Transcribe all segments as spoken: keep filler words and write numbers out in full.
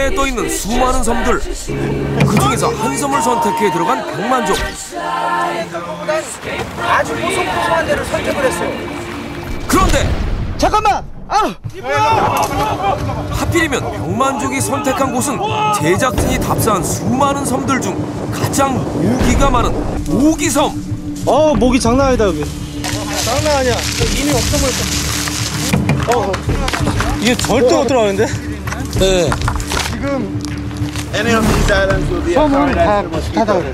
바다에 떠있는 수많은 섬들, 그 중에서 한 섬을 선택해 들어간 병만족. 아주 보송보송한 데를 선택을 했어. 그런데 잠깐만! 아! 하필이면 병만족이 선택한 곳은 제작진이 답사한 수많은 섬들 중 가장 모기가 많은 모기섬. 어, 모기 장난 아니다 여기. 장난 아니야. 이미 없어 보였어. 어, 이게 절대 못 들어가는데? 네. 지금 섬은 다 비슷하다 그랬어.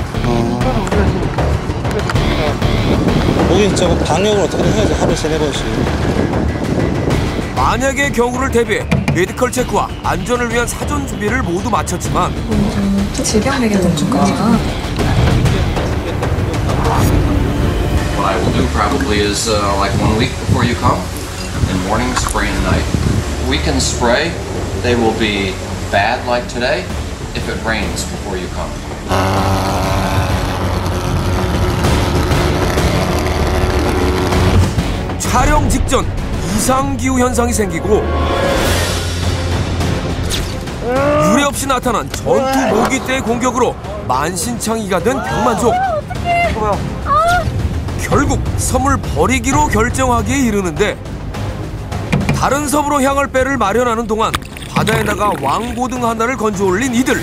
모기 저거 방역을 어떻게 해야지 하루에 세네 번씩. 만약의 경우를 대비해 메디컬 체크와 안전을 위한 사전 준비를 모두 마쳤지만 음, 질병 매개도 줄까? What I will do probably is uh, like one week before you come, in morning, spray, and night. We can spray. They will be bad like today if it rains before you come. 촬영 직전 이상기후 현상이 생기고 유례 없이 나타난 전투 모기떼의 공격으로 만신창이가 된 병만족. 결국 섬을 버리기로 결정하기에 이르는데 다른 섬으로 향할 배를 마련하는 동안 바다에 나가 왕고등 하나를 건져 올린 이들.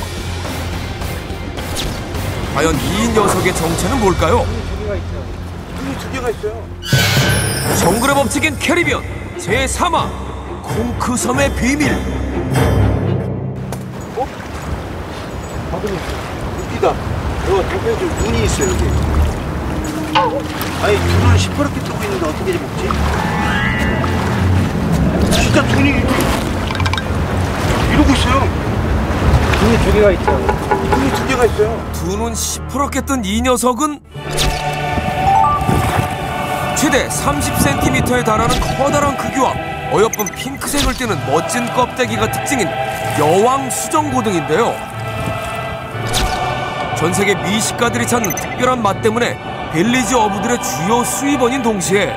과연 이 녀석의 정체는 뭘까요? 눈이 두 개가 있어요. 정글의 법칙인 캐리비언 제삼 화 콩크섬의 비밀. 어? 웃기다. 너 대표님 눈이 있어 여기. 아니 눈을 시퍼렇게 뜨고 있는데 어떻게 먹지? 진짜 눈이 이러고 있어요. 눈이 두 개가 있죠. 눈이 두 개가 있어요. 두 눈 시퍼렇게 뜬 이 녀석은 최대 삼십 센티미터에 달하는 커다란 크기와 어여쁜 핑크색을 띠는 멋진 껍데기가 특징인 여왕 수정고등인데요. 전세계 미식가들이 찾는 특별한 맛 때문에 벨리지 어부들의 주요 수입원인 동시에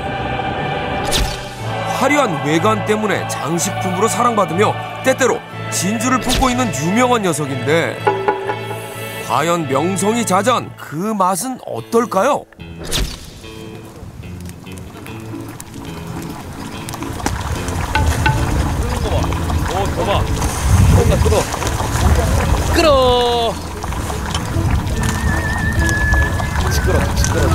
화려한 외관 때문에 장식품으로 사랑받으며 때때로 진주를 품고 있는 유명한 녀석인데 과연 명성이 자자한 그 맛은 어떨까요? 봐봐. 뭔가 끌어. 끌어. 같이 끌어. 같이 끌어.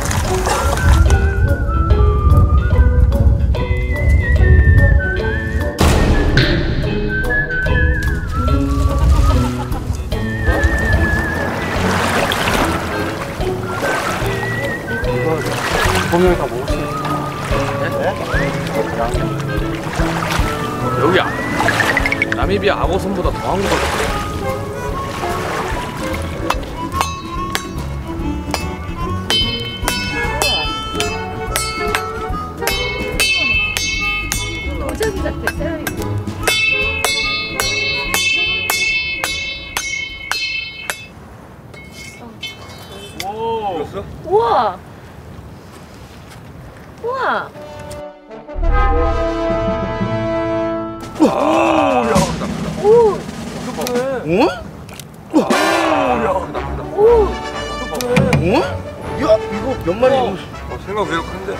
이거 보면 다 먹을 수 있어. 여기야. 나미비아 악어섬보다 더한 것 같아. 도자기 같아, 세라리. 오. 됐어? 우와! 우와! 오! 응? 오! 오! 응? 야, 이거 몇 마리? 어. 어, 생각 왜 큰데?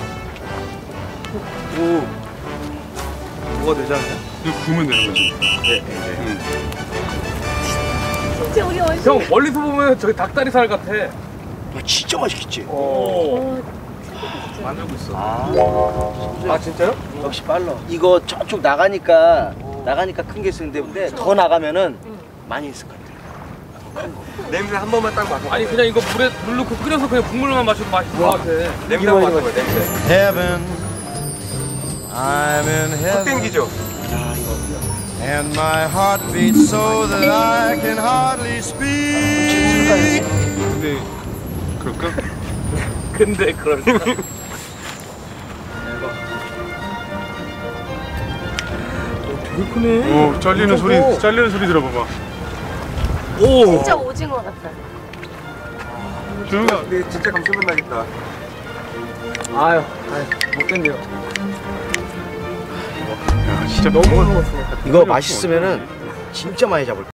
오, 뭐가 되지 않나요? 이거 구우면 되는 거지. 네, 네. 진짜 우리 어디서? 형 멀리서 보면 저기 닭다리살 같아. 야, 진짜 맛있겠지? 오. 만들고 있어. 아, 아 진짜요? 역시 빨라. 이거 저쪽 나가니까 나가니까 큰 게 쓰는데 더 나가면은 많이 있을 것 같아. 냄새 한 번만 딱 맡아. 아니 그냥 이거 물에 물 넣고 끓여서 그냥 국물만 마셔도 맛있을 것 같아. 냄새 한 번 맡아봐. 냄새. Heaven, I'm in 확 heaven, 땡기죠? and my heart beats so that I can hardly speak. 근데 그럴까? 근데 그럴까? 되게 크네. 오, 잘리는 소리, 잘리는 소리 들어봐봐. 오. 진짜 오징어 같아. 조용히. 근데 진짜 감칠맛 나겠다. 아유, 아유, 못된대요. 야, 진짜 너무 먹었어. 이거 맛있으면은 진짜 많이 잡을 거야.